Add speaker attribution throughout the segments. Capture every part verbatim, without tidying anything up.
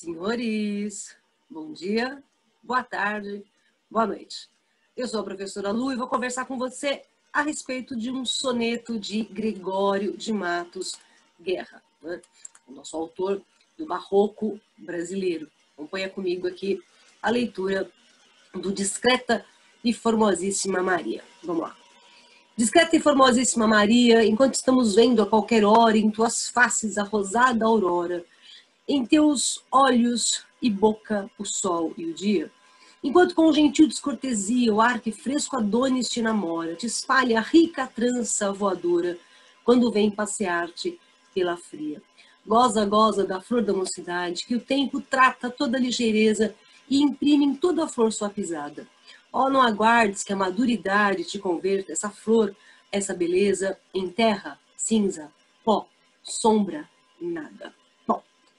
Speaker 1: Senhores, bom dia, boa tarde, boa noite. Eu sou a professora Lu e vou conversar com você a respeito de um soneto de Gregório de Matos Guerra, né? O nosso autor do barroco brasileiro. Acompanha comigo aqui a leitura do Discreta e Formosíssima Maria. Vamos lá. Discreta e formosíssima Maria, enquanto estamos vendo a qualquer hora em tuas faces a rosada aurora, em teus olhos e boca o sol e o dia, enquanto com gentil descortesia o ar que fresco Adonis te namora, te espalha a rica trança voadora, quando vem passear-te pela fria. Goza, goza da flor da mocidade, que o tempo trata toda ligeireza e imprime em toda a flor sua pisada. Ó, não aguardes que a maduridade te converta essa flor, essa beleza, em terra, cinza, pó, sombra, nada. Bom,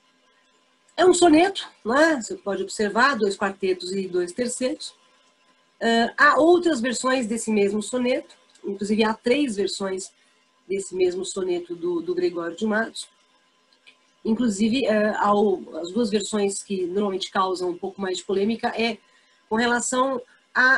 Speaker 1: é um soneto, né? Você pode observar, dois quartetos e dois tercetos. Uh, há outras versões desse mesmo soneto, inclusive há três versões desse mesmo soneto do, do Gregório de Matos. Inclusive, uh, ao, as duas versões que normalmente causam um pouco mais de polêmica é com relação a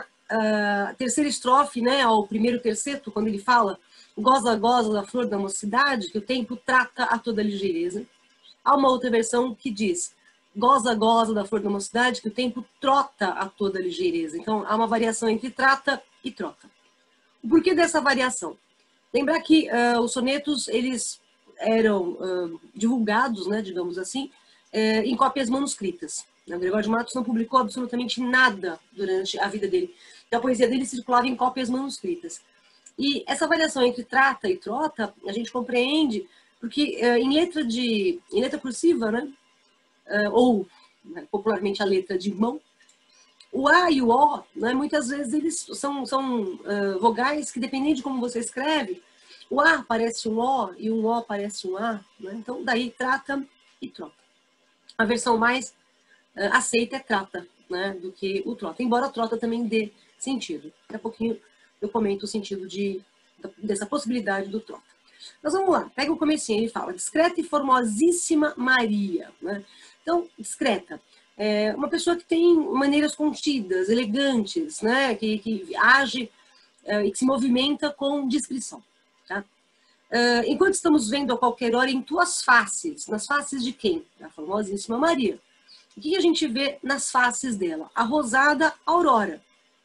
Speaker 1: a terceira estrofe, né, ao primeiro terceto, quando ele fala goza, goza da flor da mocidade, que o tempo trata a toda ligeireza. Há uma outra versão que diz goza, goza da flor da mocidade, que o tempo trota a toda ligeireza. Então, há uma variação entre trata e trota. O porquê dessa variação? Lembrar que uh, os sonetos, eles eram uh, divulgados, né, digamos assim, uh, em cópias manuscritas. O Gregório de Matos não publicou absolutamente nada durante a vida dele. Então, a poesia dele circulava em cópias manuscritas. E essa variação entre trata e trota, a gente compreende porque uh, em letra de em letra cursiva, né, uh, ou né, popularmente a letra de mão, o A e o O, né, muitas vezes eles são, são uh, vogais que, dependendo de como você escreve, o A parece um O e um O parece um A. Né? Então, daí trata e trota. A versão mais uh, aceita é trata, né, do que o trota, embora a trota também dê sentido. Daqui a pouquinho eu comento o sentido de, dessa possibilidade do trota. Mas vamos lá, pega o comecinho, ele fala discreta e formosíssima Maria. Né? Então, discreta, é uma pessoa que tem maneiras contidas, elegantes, né? que, que age é, e que se movimenta com discrição. Tá? É, enquanto estamos vendo a qualquer hora em tuas faces, nas faces de quem? Da formosíssima Maria. O que a gente vê nas faces dela? A rosada aurora.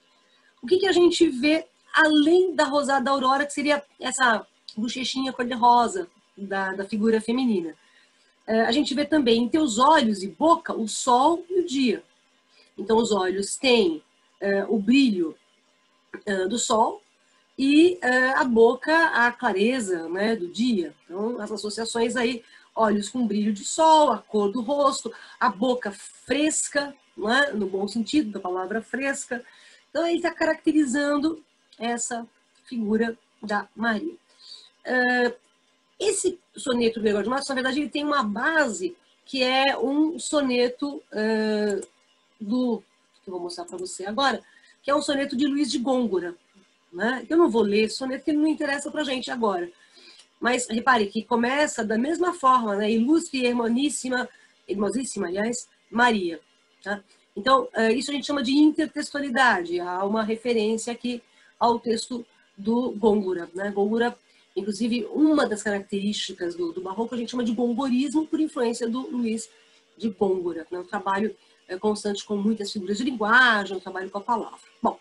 Speaker 1: O que, que a gente vê além da rosada aurora, que seria essa bochechinha cor-de-rosa da, da figura feminina? É, a gente vê também em teus olhos e boca o sol e o dia. Então, os olhos têm é, o brilho é, do sol e é, a boca a clareza, né, do dia. Então, as associações aí, olhos com brilho de sol, a cor do rosto, a boca fresca, né, no bom sentido da palavra fresca. Então, ele está caracterizando essa figura da Maria. Uh, esse soneto do Gregório de Matos, na verdade, ele tem uma base que é um soneto uh, do... que eu vou mostrar para você agora, que é um soneto de Luiz de Gôngora. Né? Eu não vou ler esse soneto, porque não interessa para a gente agora. Mas, repare que começa da mesma forma, né? Ilustre e hermaníssima, hermosíssima, aliás, Maria. Tá? Então, isso a gente chama de intertextualidade. Há uma referência aqui ao texto do Gôngora. Né? Gôngora, inclusive, uma das características do, do barroco a gente chama de gongorismo por influência do Luiz de Gôngora. Né? Um trabalho é, constante com muitas figuras de linguagem, um trabalho com a palavra. Bom,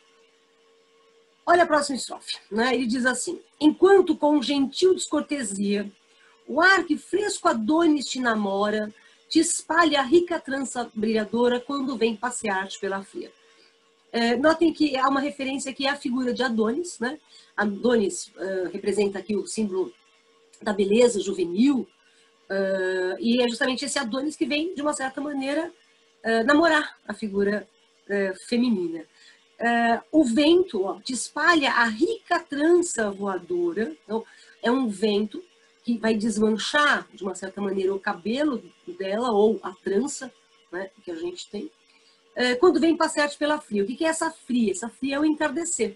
Speaker 1: olha a próxima estrofe. Né? Ele diz assim: enquanto com gentil descortesia o ar que fresco Adonis te namora, te espalha a rica trança brilhadora quando vem passear-te pela fria. É, notem que há uma referência aqui à figura de Adonis. Né? Adonis uh, representa aqui o símbolo da beleza juvenil, uh, e é justamente esse Adonis que vem, de uma certa maneira, uh, namorar a figura uh, feminina. Uh, o vento ó, te espalha a rica trança voadora. Então, é um vento que vai desmanchar, de uma certa maneira, o cabelo dela, ou a trança, né, que a gente tem, é, quando vem passear pela fria. O que é essa fria? Essa fria é o entardecer.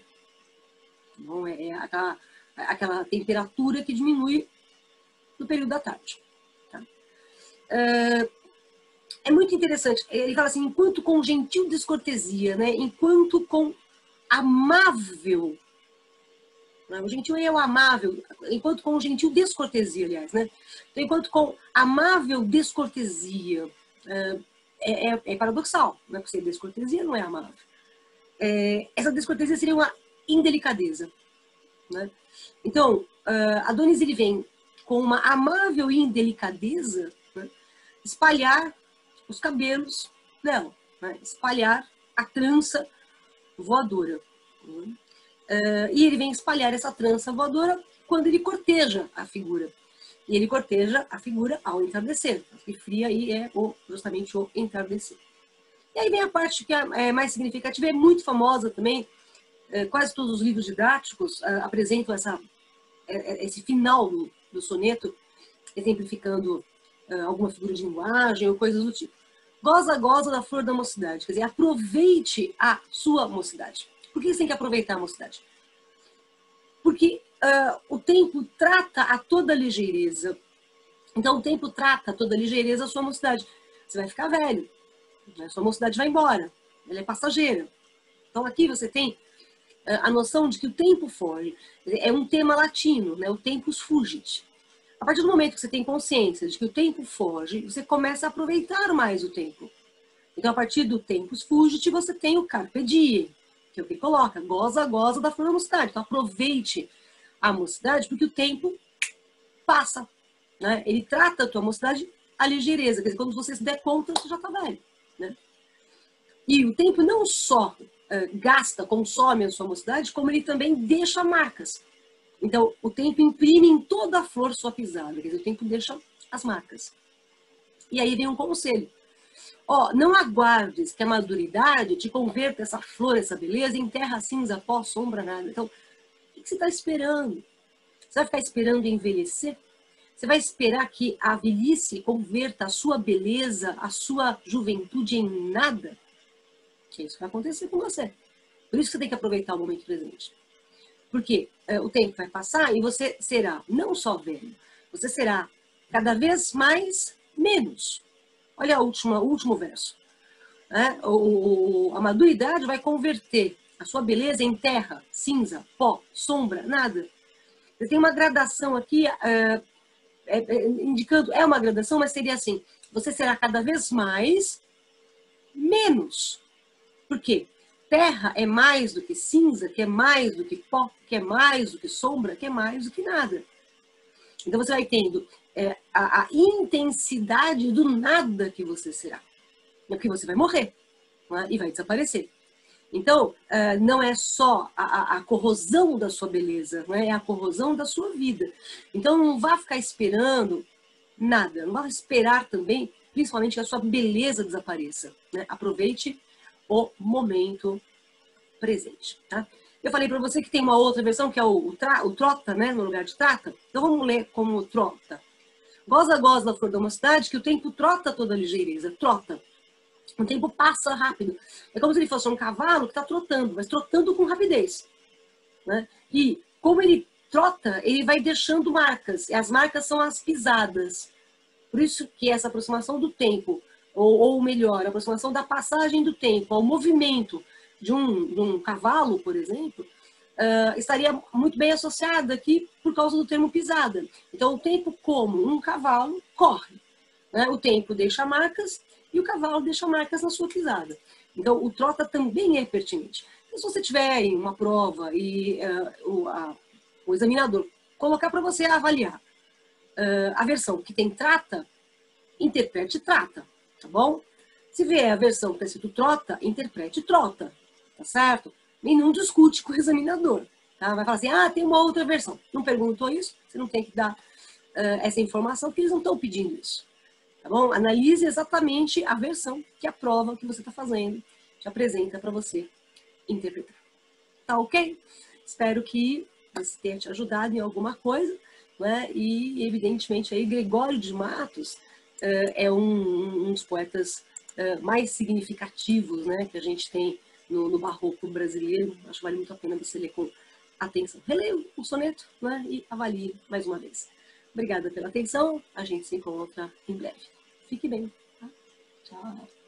Speaker 1: Então, é aquela, aquela temperatura que diminui no período da tarde. Tá? É, é muito interessante. Ele fala assim, enquanto com gentil descortesia, né? Enquanto com amável, né? O gentil é o amável, enquanto com gentil descortesia, aliás, né? Então, enquanto com amável descortesia, é, é, é paradoxal, né? Porque descortesia não é amável. É, essa descortesia seria uma indelicadeza, né? Então, uh, Adonis ele vem com uma amável indelicadeza, né? Espalhar os cabelos dela, né? Espalhar a trança voadora. Né? Uh, e ele vem espalhar essa trança voadora quando ele corteja a figura. E ele corteja a figura ao entardecer. E fria aí é o, justamente o entardecer. E aí vem a parte que é mais significativa, é muito famosa também. Quase todos os livros didáticos uh, apresentam essa, esse final do, do soneto, exemplificando uh, alguma figura de linguagem ou coisas do tipo. Goza, goza da flor da mocidade. Quer dizer, aproveite a sua mocidade. Por que você tem que aproveitar a mocidade? Porque uh, o tempo trata a toda ligeireza. Então, o tempo trata a toda ligeireza a sua mocidade. Você vai ficar velho. A sua mocidade vai embora. Ela é passageira. Então, aqui você tem a noção de que o tempo foge. É um tema latino, né? O tempus fugit. A partir do momento que você tem consciência de que o tempo foge, você começa a aproveitar mais o tempo. Então, a partir do tempus fugit, você tem o carpe diem, que é o que coloca, goza, goza da flor da mocidade. Então, aproveite a mocidade, porque o tempo passa, né? Ele trata a tua mocidade a ligeireza. Quer dizer, quando você se der conta, você já está velho, né? E o tempo não só uh, gasta, consome a sua mocidade, como ele também deixa marcas. Então, o tempo imprime em toda a flor sua pisada. Quer dizer, o tempo deixa as marcas. E aí vem um conselho. Ó, não aguardes que a maduridade te converta essa flor, essa beleza, em terra cinza, pó, sombra, nada. Então, o que você está esperando? Você vai ficar esperando envelhecer? Você vai esperar que a velhice converta a sua beleza, a sua juventude em nada? Que isso vai acontecer com você. Por isso que você tem que aproveitar o momento presente. Porque é, o tempo vai passar e você será não só velho, você será cada vez mais menos. Olha a última, o último verso. Né? O, a maduridade vai converter a sua beleza em terra, cinza, pó, sombra, nada. Você tem uma gradação aqui, é, é, é, indicando, é uma gradação, mas seria assim, você será cada vez mais menos. Por quê? Terra é mais do que cinza, que é mais do que pó, que é mais do que sombra, que é mais do que nada. Então você vai tendo é, a, a intensidade do nada que você será. Porque você vai morrer, né? E vai desaparecer. Então, uh, não é só a, a corrosão da sua beleza, né? É a corrosão da sua vida. Então não vá ficar esperando nada. Não vá esperar também, principalmente, que a sua beleza desapareça, né? Aproveite o momento presente, tá? Eu falei para você que tem uma outra versão, que é o, o, tra, o trota, né, no lugar de trata. Então vamos ler como trota. Goza, goza da flor da mocidade, que o tempo trota toda a ligeireza. Trota. O tempo passa rápido. É como se ele fosse um cavalo que está trotando, mas trotando com rapidez, né? E como ele trota, ele vai deixando marcas. E as marcas são as pisadas. Por isso que essa aproximação do tempo, ou, ou melhor, a aproximação da passagem do tempo ao movimento de um, de um cavalo, por exemplo, uh, estaria muito bem associada aqui por causa do termo pisada. Então, o tempo como um cavalo corre, né? O tempo deixa marcas e o cavalo deixa marcas na sua pisada. Então, o trota também é pertinente. Então, se você tiver em uma prova e uh, o, a, o examinador colocar para você avaliar uh, a versão que tem trata, interprete trata. Tá bom? Se vier a versão que está escrito trota, interprete trota, tá certo? E não discute com o examinador, tá? Vai falar assim, ah, tem uma outra versão. Não perguntou isso, você não tem que dar uh, essa informação, porque eles não estão pedindo isso, tá bom? Analise exatamente a versão que a prova que você está fazendo te apresenta para você interpretar. Tá ok? Espero que isso tenha te ajudado em alguma coisa, né? E, evidentemente, aí, Gregório de Matos Uh, é um, um dos poetas uh, mais significativos, né, que a gente tem no, no barroco brasileiro. Acho que vale muito a pena você ler com atenção. Releia o soneto, né, e avalie mais uma vez. Obrigada pela atenção. A gente se encontra em breve. Fique bem. Tá? Tchau.